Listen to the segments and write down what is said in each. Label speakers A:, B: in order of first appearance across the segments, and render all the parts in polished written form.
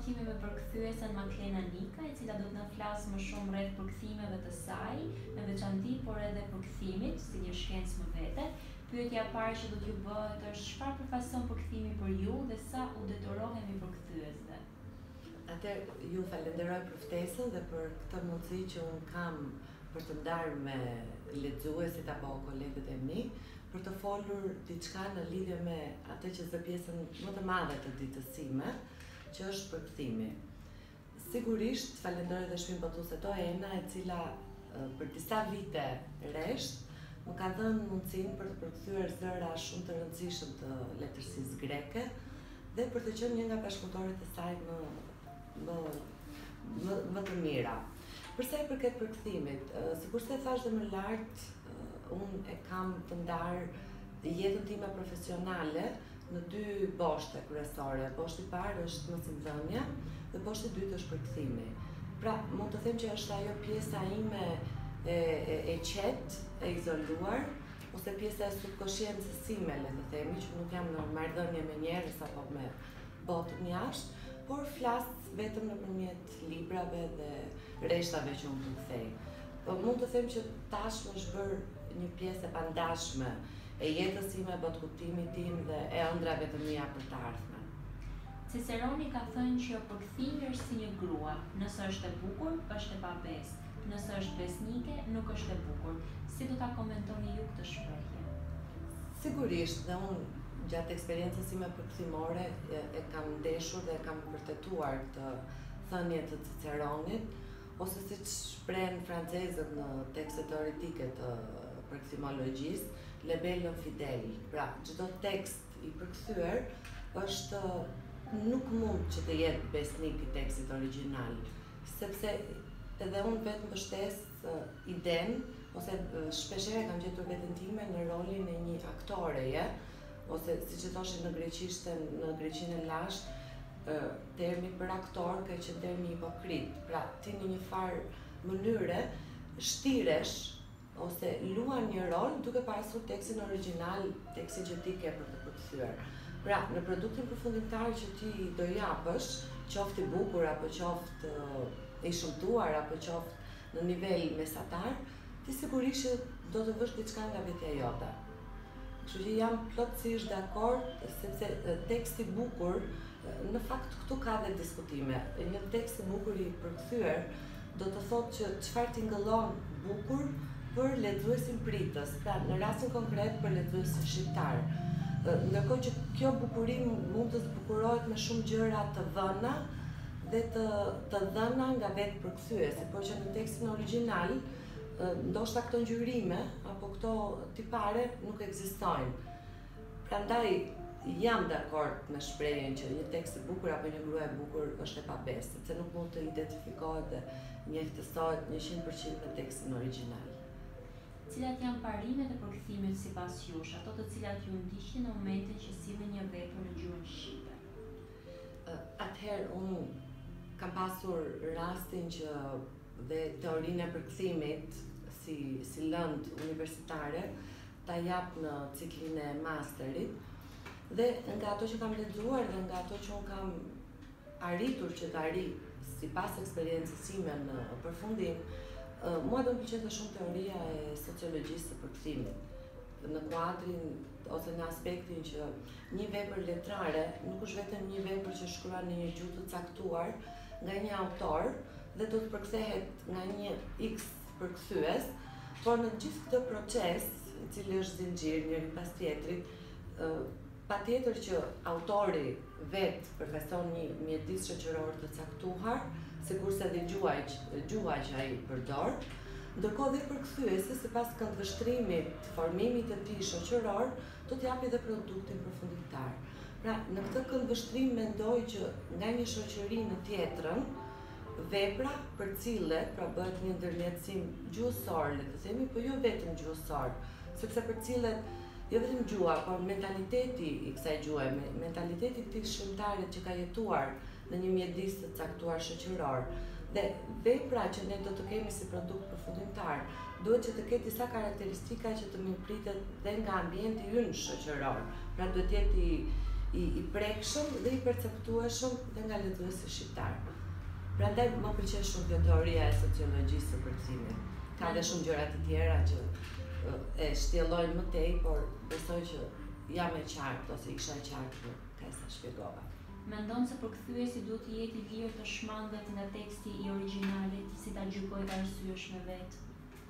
A: Kemi me përkthyesen Maklena Nika, e cila do të na flasë më shumë rreth përkthimeve të saj, në veçanti, por edhe përkthimit, si një shkencë më vete. Pyetja e parë që do t'ju bëhet është çfarë përfaqëson përkthimi për ju dhe sa u detyrohemi përkthyesve?
B: Ju falenderoj për ftesën dhe për këtë mundësi që unë kam për të ndarë me lexuesit apo kolegët e mi, për të folur diçka në lidhje me atë që zë pjesën më të madhe të ditësime, që është përkthimi. Sigurisht, falenderoj dhe Shpinë Botuese Toena, e cila për disa vite rresht më ka dhënë mundësinë për të përkthyer zëra shumë të rëndësishëm të letërsisë greke dhe për të qenë një nga bashkëpunëtorët e saj më të mira. Për sa i përket përkthimit, sikur se thash dhe më lart, unë e kam të ndarë jetën time profesionale në dy boshte kryesore. Boshti i parë është mësimdhënia dhe boshti i dytë është përkthimi. Pra, mund të them që është ajo pjesa ime e qetë, e izoluar, ose pjesa e subkonsciencës sime, le të themi, që nuk jam në marrëdhënie me njerëz apo me botën jashtë, por flas vetëm nëpërmjet librave dhe rreshtave që unë përkthej. Mund të them që tashmë është bërë një pjesë e pandashme e jetës ime, botkuptimit tim dhe e ëndrave të mia për të ardhmen.
A: Ciceroni ka thënë që përkthimi është si një grua, nëse është e bukur, është e pabesë, nëse është besnike, nuk është e bukur. Si do ta komentoni ju këtë shprehje?
B: Sigurisht, dhe unë gjatë eksperiencës ime përkthimore e kam ndeshur dhe e kam vërtetuar këtë thënie të Ciceronit, ose siç shprehen francezët në tekstet teoretike të përkthimologjisë, lebello fidel. Pra, çdo tekst i përkthyer është nuk mund që të jetë besnik i tekstit origjinal, sepse edhe unë vetë mbështes idenë, ose shpeshherë kam gjetur veten time në rolin e një aktoreje, ose siç e thoshin në greqishten, në greqinë e lashtë, termi për aktor ka qenë termi hipokrit. Pra, ti në një farë mënyre shtiresh ose luan një rol duke pasur tekstin origjinal, tekstin që ti ke për të përkthyer. Pra, në produktin përfundimtar që ti do japësh, qoftë i bukur apo qoftë i shëmtuar apo qoftë në nivel mesatar, ti sigurisht që do të vësh diçka nga vetja jote. Kështu që jam plotësisht dakord, sepse teksti i bukur, në fakt këtu ka dhe diskutime. Një tekst i bukur i përkthyer do të thotë që çfarë tingëllon bukur për lexuesin pritës, pra në rastin konkret për lexuesin shqiptar. Ndërkohë që kjo bukurim mund të zbukurohet me shumë gjëra të dhëna dhe të dhëna nga vetë përkthyesi, por që në tekstin origjinal ndoshta këto ngjyrime apo këto tipare nuk ekzistojnë. Prandaj jam dakord me shprehjen që një tekst i bukur apo një grua e bukur është e pabesë, sepse nuk mund të identifikohet dhe njëjtësohet 100% me tekstin origjinal.
A: Cilat janë parimet e përkthimit sipas jush, ato të cilat ju ndiqnin në momentin që sillni një vepër në gjuhën shqipe?
B: Atëherë unë kam pasur rastin që dhe teorinë e përkthimit si lëndë universitare ta jap në ciklin e masterit dhe nga ato që kam lexuar dhe nga ato që unë kam arritur që të arri sipas eksperiencës sime në përfundim, mua do më pëlqente shumë teoria e sociologjisë së përkthimit. Në kuadrin ose në aspektin që një vepër letrare nuk është vetëm një vepër që shkruan në një gjuhë të caktuar nga një autor dhe do të përkthehet nga një X përkthyes, por në gjithë këtë proces, i cili është zinxhir njëri pas tjetrit, patjetër që autori vetë përfaqëson një mjedis shoqëror të caktuar, sikurse dhe gjuha që ai përdor, ndërkohë dhe përkthyesi sipas këndvështrimit, formimit të tij shoqëror, do të japi dhe produktin përfundimtar. Pra, në këtë këndvështrim mendoj që nga një shoqëri në tjetrën, vepra përcillet, pra bëhet një ndërmjetësim gjuhësor, le të themi, po jo vetëm gjuhësor, sepse përcillet jo vetëm gjuha, por mentaliteti i kësaj gjuhe, mentaliteti i këtij shkrimtarit që ka jetuar në një mjedis të caktuar shoqëror. Dhe vepra që ne do të kemi si produkt përfundimtar duhet që të ketë disa karakteristika që të mirëpritet dhe nga ambienti ynë shoqëror. Pra duhet jetë i prekshëm dhe i perceptueshëm dhe nga lexuesi shqiptar. Prandaj më pëlqen shumë kjo teoria e sociologjisë së përkthimit. Ka dhe shumë gjëra të tjera që e shtjellojnë më tej, por besoj që jam e qartë ose i kisha qartë në kaj sa shpjegova.
A: Mendon se përkthyesi duhet të jetë i lirë të shmandet nga teksti i originalit, si ta gjykojë të arsyeshme vetë?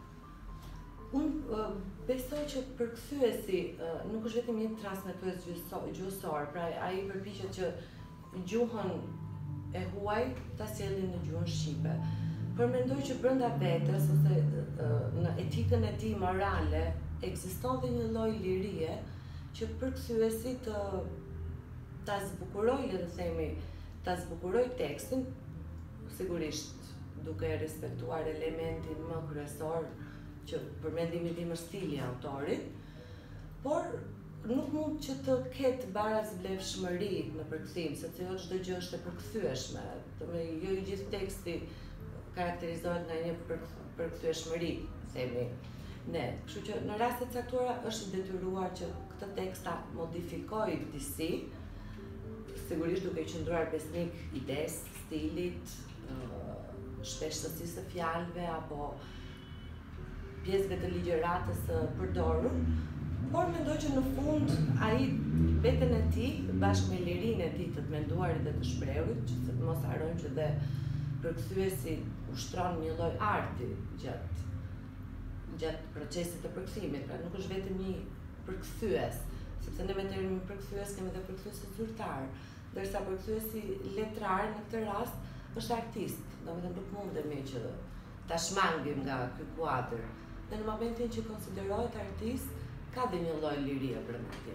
B: Unë besoj që përkthyesi nuk është vetëm një transmetues gjuhësor, pra ai përpiqet që gjuhën e huaj ta sjellë në gjuhën shqipe. Por mendoj që brenda vetes ose në etikën e tij morale ekziston dhe një lloj lirie që përkthyesi ta zbukuroj, le të themi, ta zbukuroj tekstin, sigurisht duke respektuar elementin më kryesor që për mendimin tim është stili i autorit, por nuk mund që të ketë barazvlefshmëri në përkthim, sepse jo çdo gjë është e përkthyeshme. Jo i gjithë teksti karakterizohet nga një përkthyeshmëri, themi ne. Kështu që në raste të caktuara është i detyruar që këtë tekst ta modifikojë disi, sigurisht duke qëndruar besnik idesë, stilit, shpeshtësisë së fjalëve apo pjesëve të ligjëratës së përdorur, por mendoj që në fund ai veten e tij bashkë me lirinë e tij të menduarit dhe të shprehurit, që mos harrojmë që dhe përkthyesi ushtron një lloj arti gjatë procesit të përkthimit, pra nuk është vetëm një përkthyes, sepse ne me termin përkthyes kemi edhe përkthyes zyrtar, ndërsa përkthyesi letrar në këtë rast është artist, domethënë nuk mundemi që ta shmangim nga ky kuadër. Dhe në momentin që konsiderohet artist, ka dhe një lloj lirie brenda tij.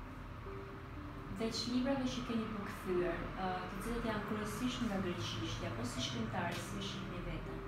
A: Veç librave që keni përkthyer, të cilët janë kryesisht nga greqishtja, apo si shkrimtar si shihni veten?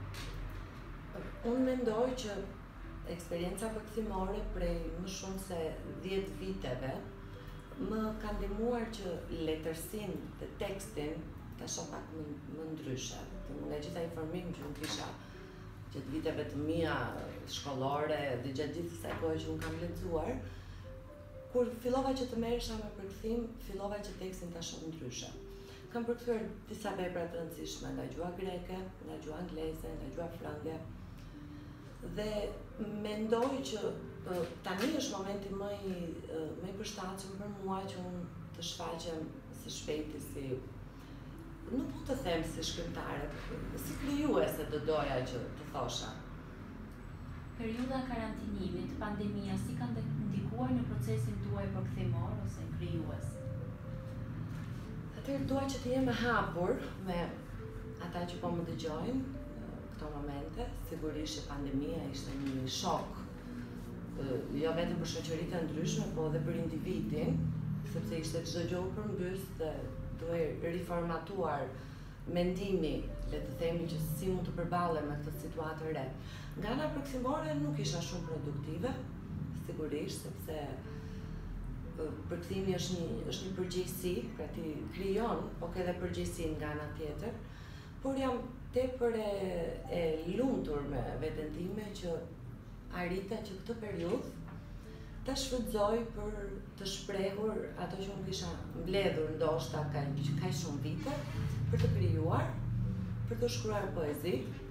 B: Unë mendoj që eksperienca përkthimore prej më shumë se 10 viteve më ka ndihmuar që letërsinë dhe tekstin ta shoh pak më ndryshe. Nga gjitha informimi që unë kisha gjatë viteve të mia shkollore dhe gjatë gjithë kësaj kohe që unë kam lexuar, kur fillova që të merresha me përkthim, fillova që tekstin ta shoh ndryshe. Kam përkthyer disa vepra të rëndësishme nga gjuha greke, nga gjuha angleze, nga gjuha frënge. Dhe mendoj që tani është momenti më i përshtatshëm për mua që unë të shfaqem së shpejti si, nuk mund të them si shkrimtare, si krijuese të doja që të thosha.
A: Periudha karantinimit, pandemia, si ka ndikuar në procesin tuaj përkthimor ose krijues?
B: Atëherë dua që të jem e hapur me ata që po më dëgjojnë këto momente. Sigurisht që pandemia ishte një shok, jo vetëm për shoqëritë të ndryshme, po edhe për individin, sepse ishte çdo gjë u përmbys dhe duhej riformatuar mendimi, le të themi që si mund të përballem me këtë situatë re. Nga ana përkthimore nuk isha shumë produktive, sigurisht, sepse përkthimi është një përgjegjësi, pra ti krijon, po ke edhe përgjegjësinë nga ana tjetër, por jam tepër e lumtur me veten time që arrita që këtë periudhë ta shfrytëzoj për të shprehur ato që unë kisha mbledhur ndoshta kaq shumë vite, për të krijuar, për të shkruar poezi.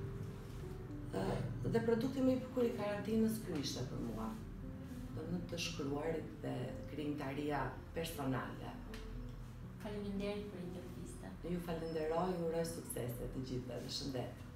B: Dhe produkti më i bukur i karantinës ky ishte për mua. Në të shkruarit dhe krijimtaria personale.
A: Faleminderit për intervistën.
B: Ju falenderoj, ju uroj suksese të gjithëve dhe shëndet.